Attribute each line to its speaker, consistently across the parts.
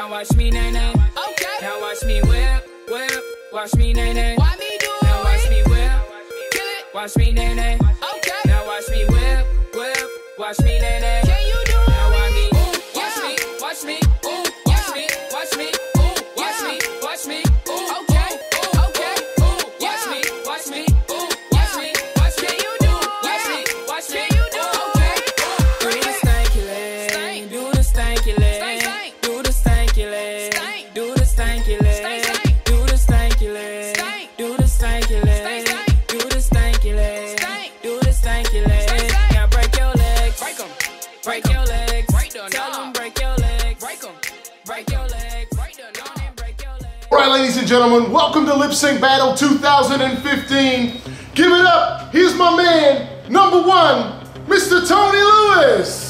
Speaker 1: Now watch me nay nay. Okay. Now watch me whip, whip. Watch me nay nay. Why me do it? Now watch me whip. Kill it. Watch me nay nay. Okay. Now watch me whip, whip. Watch me nay nay. Can you do it? Now watch me. Watch me. Watch me. Watch me. Watch me. Watch me. Watch me. Okay. Okay. Watch me. Watch me. Watch me. Watch me. You do. Watch me. Watch me. You do. Okay. Do the stanky leg. Do the stanky leg. Do the stanky leg. Do the stanky leg. Do the stanky leg. Do the stanky leg. Do the stanky leg. Do the stanky leg. Now break your legs. Break them. Break your legs. Tell them break your legs. Break them. Break your legs. Break them. Break your legs.
Speaker 2: All right, ladies and gentlemen, welcome to Lip Sync Battle 2015. Give it up. Here's my man, number one, Mr. Tony Lewis.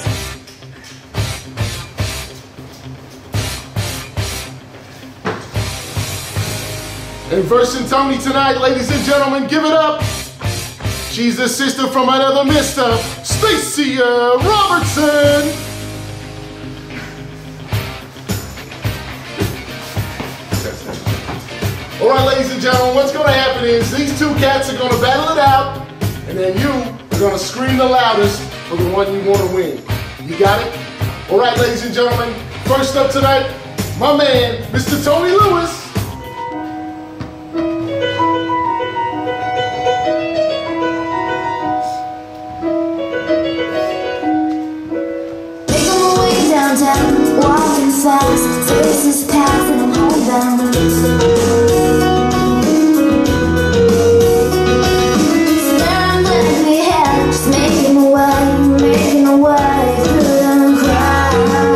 Speaker 2: And versing Tony tonight, ladies and gentlemen, give it up. She's the sister from another Mr. Stacia Robertson. All right, ladies and gentlemen, what's going to happen is these two cats are going to battle it out, and then you are going to scream the loudest for the one you want to win. You got it? All right, ladies and gentlemen, first up tonight, my man, Mr. Tony Lewis.
Speaker 3: Making my way downtown, walking fast, faces path and I'm homebound. Staring at me head, just making my way through the crowd.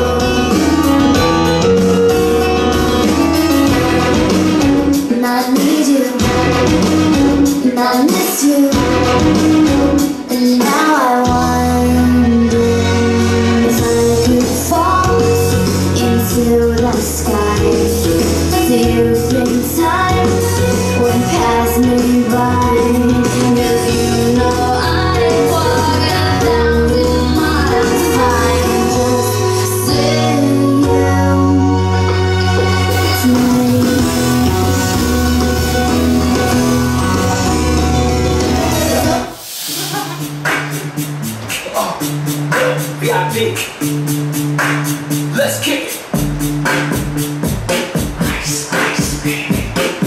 Speaker 3: And I need you, and I miss you, and now I wonder if I could fall into the sky. Do you think time would pass me by? If you know I'd walk 1,000 miles high and just say you to me.
Speaker 4: VIP, let's kick it. Ice, ice, baby.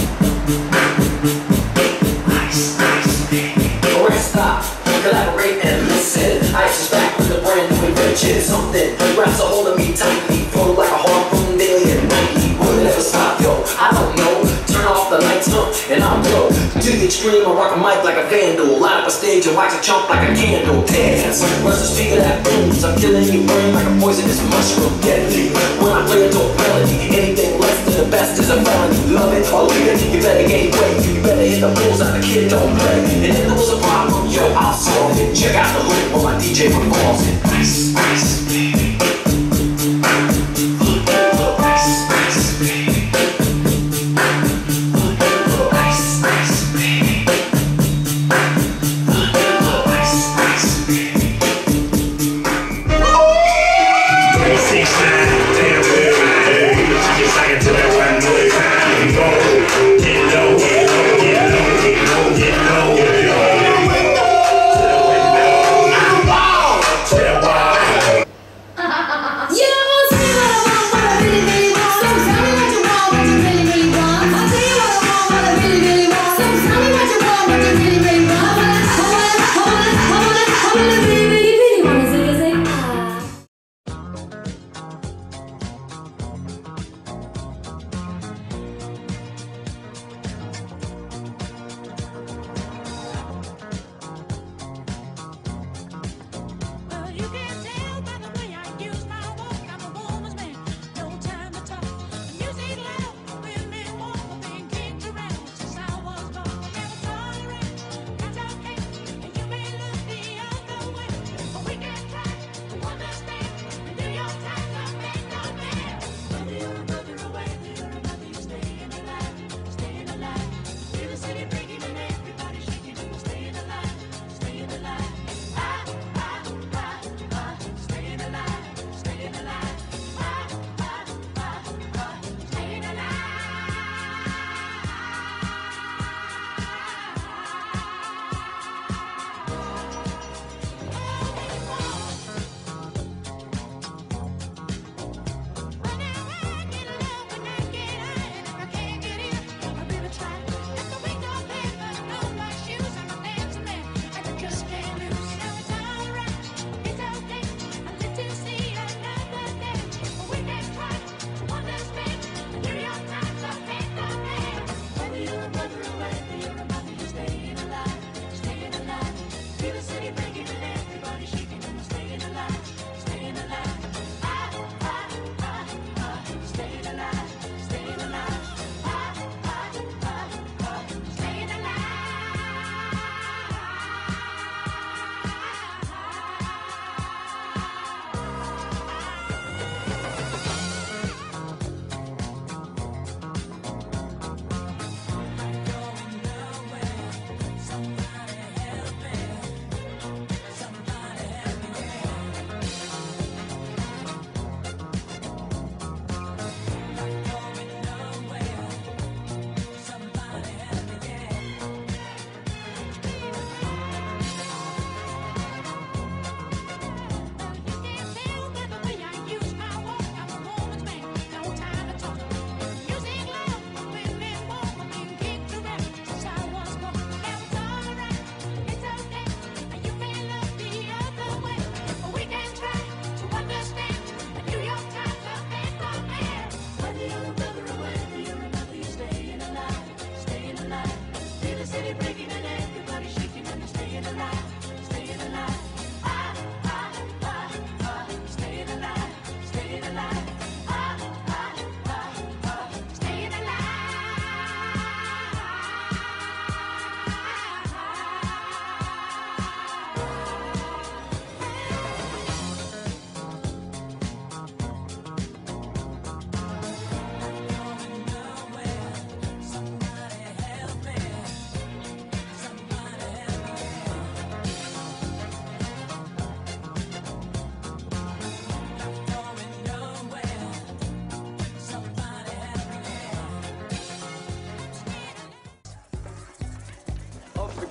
Speaker 4: Ice, ice, baby. Alright, stop, collaborate and listen. Ice is back with a brand new invention. Something grabs a hold of me tightly, flow like a harpoon day and night. Will it ever stop, yo? I don't know. Turn off the lights, and I'll go to the extreme. I rock a mic like a vandal, light up a stage and wax a chump like a candle. Dance, where's the speaker that booms? I'm killing your brain like a poisonous mushroom, deadly. When I play a dope melody, anything less than the best is a felony. Love it or leave it, you better gain weight. You better hit the bullseye, the kid don't play. And if there was a problem, yo, I'll solve it. Check out the hook while my DJ performs it. Ice, ice, baby. Ice, ice, baby. Ice, ice, baby. Ice, ice, baby.
Speaker 5: 369, damn good. Just like into that one way. Go, get low, get low, get low, get low, get low, get low. To the window, to the wall.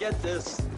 Speaker 6: get this.